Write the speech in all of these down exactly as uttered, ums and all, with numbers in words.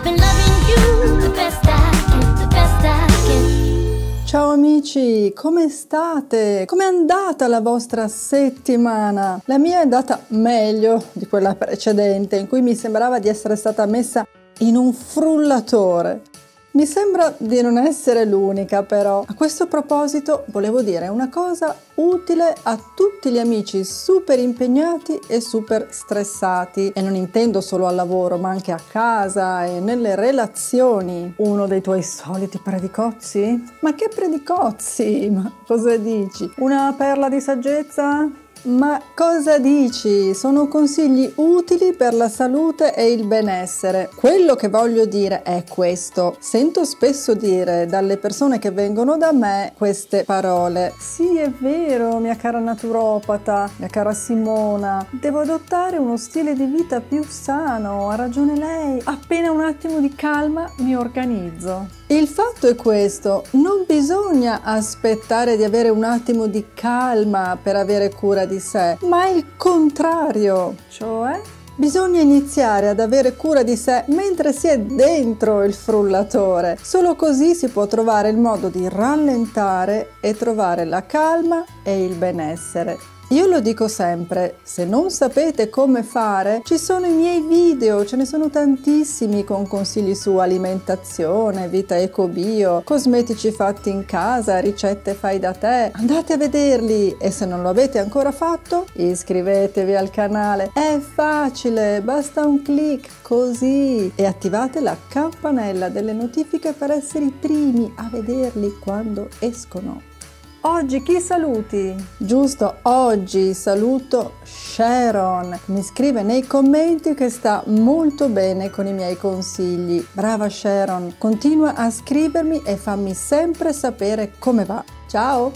I've been loving you the best I can, the best I can. Ciao amici, come state? Com'è andata la vostra settimana? La mia è andata meglio di quella precedente, in cui mi sembrava di essere stata messa in un frullatore. Mi sembra di non essere l'unica, però. A questo proposito volevo dire una cosa utile a tutti gli amici super impegnati e super stressati, e non intendo solo al lavoro, ma anche a casa e nelle relazioni. Uno dei tuoi soliti predicozzi? Ma che predicozzi? Ma cosa dici? Una perla di saggezza? Ma cosa dici? Sono consigli utili per la salute e il benessere. Quello che voglio dire è questo. Sento spesso dire dalle persone che vengono da me queste parole. Sì, è vero, mia cara naturopata, mia cara Simona, devo adottare uno stile di vita più sano, ha ragione lei. Appena un attimo di calma mi organizzo. Il fatto è questo, non bisogna aspettare di avere un attimo di calma per avere cura di sé, ma il contrario, cioè bisogna iniziare ad avere cura di sé mentre si è dentro il frullatore. Solo così si può trovare il modo di rallentare e trovare la calma e il benessere. Io lo dico sempre, se non sapete come fare, ci sono i miei video, ce ne sono tantissimi con consigli su alimentazione, vita eco-bio, cosmetici fatti in casa, ricette fai da te. Andate a vederli e se non lo avete ancora fatto, iscrivetevi al canale. È facile, basta un clic, così. E attivate la campanella delle notifiche per essere i primi a vederli quando escono. Oggi chi saluti? Giusto, oggi saluto Sharon. Mi scrive nei commenti che sta molto bene con i miei consigli. Brava Sharon, continua a scrivermi e fammi sempre sapere come va. Ciao!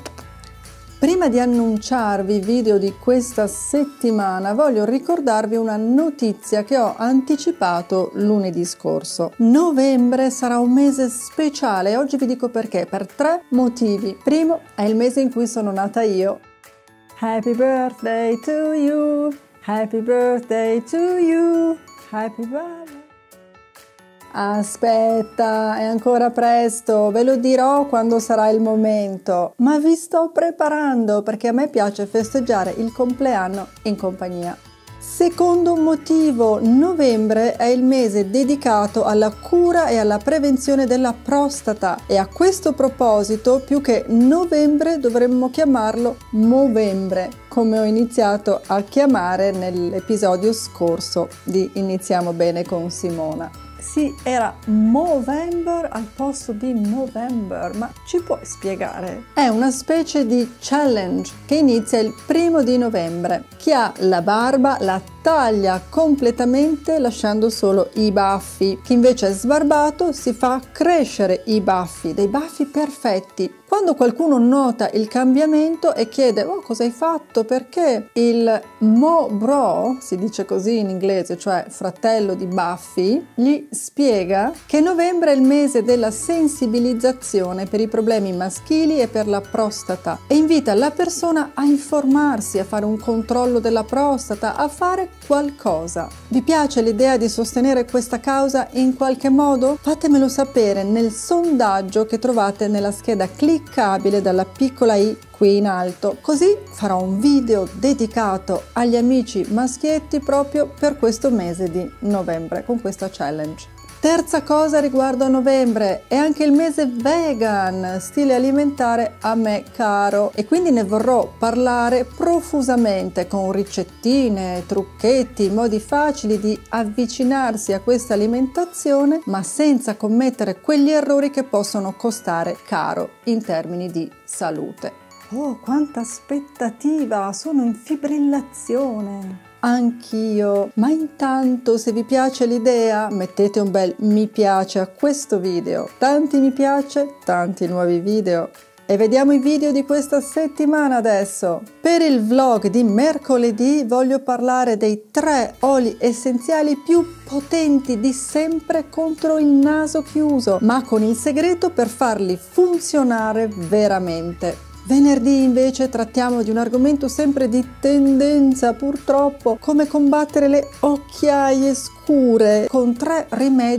Prima di annunciarvi i video di questa settimana, voglio ricordarvi una notizia che ho anticipato lunedì scorso. Novembre sarà un mese speciale e oggi vi dico perché, per tre motivi. Primo, è il mese in cui sono nata io. Happy birthday to you, happy birthday to you, happy birthday. Aspetta, è ancora presto, ve lo dirò quando sarà il momento, ma vi sto preparando perché a me piace festeggiare il compleanno in compagnia. Secondo motivo, novembre è il mese dedicato alla cura e alla prevenzione della prostata e a questo proposito più che novembre dovremmo chiamarlo Movembre, come ho iniziato a chiamare nell'episodio scorso di Iniziamo bene con Simona. Sì, era Movember al posto di November, ma ci puoi spiegare? È una specie di challenge che inizia il primo di novembre. Chi ha la barba la taglia completamente lasciando solo i baffi. Chi invece è sbarbato si fa crescere i baffi, dei baffi perfetti. Quando qualcuno nota il cambiamento e chiede oh, cosa hai fatto, perché il Mo Bro, si dice così in inglese, cioè fratello di baffi, gli spiega che novembre è il mese della sensibilizzazione per i problemi maschili e per la prostata e invita la persona a informarsi, a fare un controllo della prostata, a fare qualcosa. Vi piace l'idea di sostenere questa causa in qualche modo? Fatemelo sapere nel sondaggio che trovate nella scheda cliccabile dalla piccola i qui in alto, così farò un video dedicato agli amici maschietti proprio per questo mese di novembre con questa challenge. Terza cosa riguardo a novembre, è anche il mese vegan, stile alimentare a me caro, e quindi ne vorrò parlare profusamente con ricettine, trucchetti, modi facili di avvicinarsi a questa alimentazione, ma senza commettere quegli errori che possono costare caro in termini di salute. Oh, quanta aspettativa! Sono in fibrillazione! Anch'io, ma intanto se vi piace l'idea mettete un bel mi piace a questo video, tanti mi piace, tanti nuovi video. E vediamo i video di questa settimana adesso. Per il vlog di mercoledì voglio parlare dei tre oli essenziali più potenti di sempre contro il naso chiuso, ma con il segreto per farli funzionare veramente. Venerdì invece trattiamo di un argomento sempre di tendenza purtroppo, come combattere le occhiaie scure con tre rimedi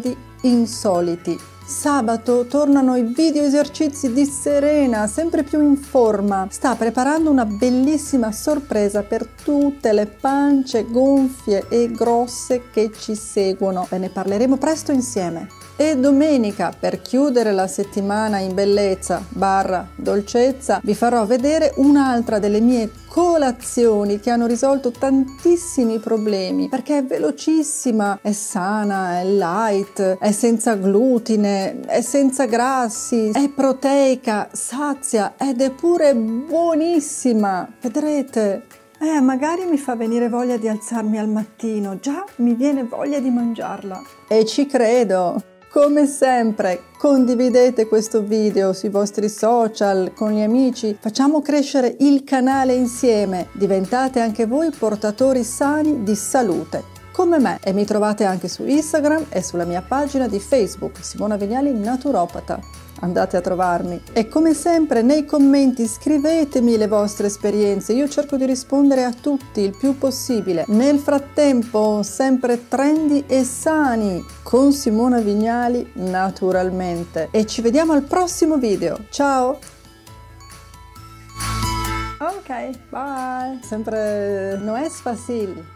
insoliti. Sabato tornano i video esercizi di Serena, sempre più in forma. Sta preparando una bellissima sorpresa per tutte le pance gonfie e grosse che ci seguono. Ve ne parleremo presto insieme. E domenica, per chiudere la settimana in bellezza barra dolcezza, vi farò vedere un'altra delle mie colazioni che hanno risolto tantissimi problemi, perché è velocissima, è sana, è light, è senza glutine, è senza grassi, è proteica, sazia ed è pure buonissima. Vedrete. Eh, magari mi fa venire voglia di alzarmi al mattino, già mi viene voglia di mangiarla. E ci credo! Come sempre, condividete questo video sui vostri social, con gli amici, facciamo crescere il canale insieme, diventate anche voi portatori sani di salute, come me, e mi trovate anche su Instagram e sulla mia pagina di Facebook, Simona Vignali Naturopata. Andate a trovarmi. E come sempre nei commenti scrivetemi le vostre esperienze, io cerco di rispondere a tutti il più possibile. Nel frattempo, sempre trendy e sani con Simona Vignali naturalmente. E ci vediamo al prossimo video. Ciao! Ok, bye! Sempre no es fácil.